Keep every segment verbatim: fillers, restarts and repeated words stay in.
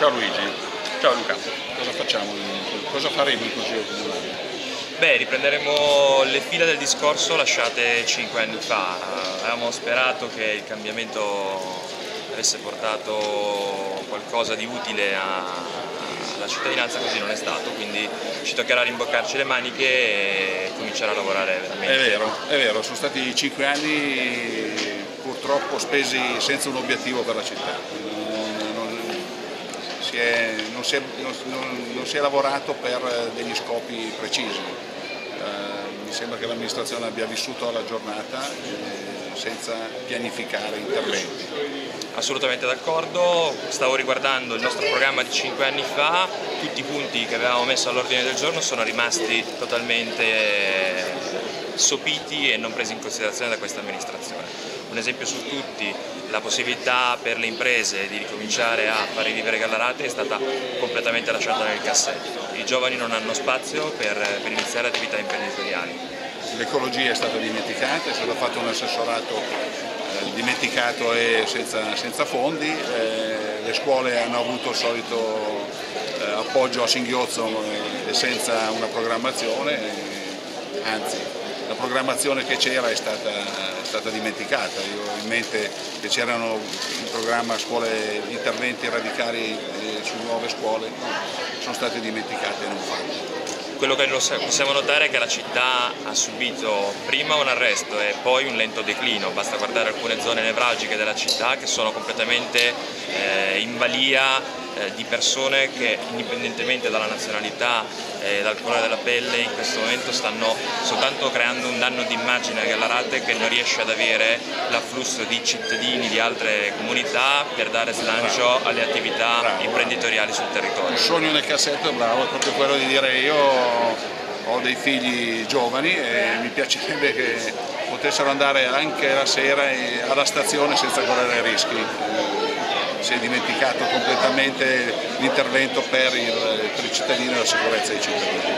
Ciao Luigi. Ciao Luca. Cosa facciamo? Cosa faremo in Consiglio Comunale? Beh, riprenderemo le fila del discorso lasciate cinque anni fa. Avevamo sperato che il cambiamento avesse portato qualcosa di utile alla cittadinanza, così non è stato, quindi ci toccherà rimboccarci le maniche e cominciare a lavorare veramente. È vero, è vero, sono stati cinque anni purtroppo spesi senza un obiettivo per la città. Non, non, si è, non, si è, non, non si è lavorato per degli scopi precisi. Uh, mi sembra che l'amministrazione abbia vissuto la giornata eh, senza pianificare interventi. Assolutamente d'accordo, stavo riguardando il nostro programma di cinque anni fa, tutti i punti che avevamo messo all'ordine del giorno sono rimasti totalmente sopiti e non presi in considerazione da questa amministrazione. Un esempio su tutti, la possibilità per le imprese di ricominciare a far rivivere Gallarate è stata completamente lasciata nel cassetto. I giovani non hanno spazio per, per iniziare attività imprenditoriali. L'ecologia è stata dimenticata, è stato fatto un assessorato eh, dimenticato e senza, senza fondi, eh, le scuole hanno avuto il solito eh, appoggio a singhiozzo e senza una programmazione, eh, anzi la programmazione che c'era è stata, è stata dimenticata. Io ho in mente che c'erano in programma scuole, interventi radicali eh, su nuove scuole, sono state dimenticate e non fatte. Quello che possiamo notare è che la città ha subito prima un arresto e poi un lento declino, basta guardare alcune zone nevralgiche della città che sono completamente eh, in balia eh, di persone che indipendentemente dalla nazionalità e dal colore della pelle in questo momento stanno soltanto creando un danno di immagine a Gallarate che non riesce ad avere l'afflusso di cittadini di altre comunità per dare slancio alle attività bravo, imprenditoriali sul territorio. Il sogno nel cassetto, bravo, è proprio quello di dire io ho dei figli giovani e mi piacerebbe che potessero andare anche la sera alla stazione senza correre rischi. Si è dimenticato completamente l'intervento per, per i cittadini e la sicurezza dei cittadini.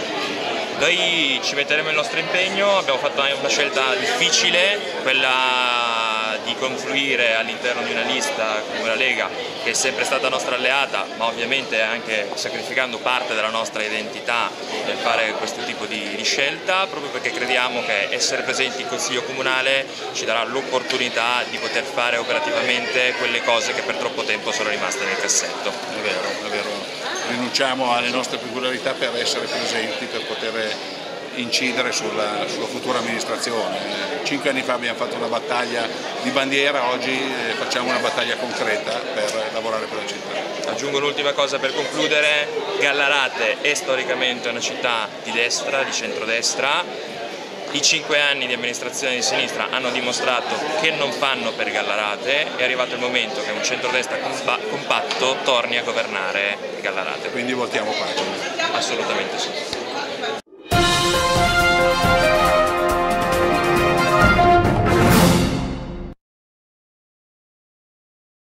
Noi ci metteremo il nostro impegno, abbiamo fatto una scelta difficile, quella di confluire all'interno di una lista come la Lega, che è sempre stata nostra alleata, ma ovviamente anche sacrificando parte della nostra identità nel fare questo tipo di, di scelta, proprio perché crediamo che essere presenti in Consiglio Comunale ci darà l'opportunità di poter fare operativamente quelle cose che per troppo tempo sono rimaste nel cassetto. È vero, è vero. Rinunciamo alle nostre peculiarità per essere presenti, per poter incidere sulla, sulla futura amministrazione. Cinque anni fa abbiamo fatto una battaglia di bandiera, oggi facciamo una battaglia concreta per lavorare per la città. Aggiungo un'ultima cosa per concludere: Gallarate è storicamente una città di destra, di centrodestra. I cinque anni di amministrazione di sinistra hanno dimostrato che non fanno per Gallarate, è arrivato il momento che un centrodestra compatto torni a governare Gallarate. Quindi votiamo pace. Assolutamente sì.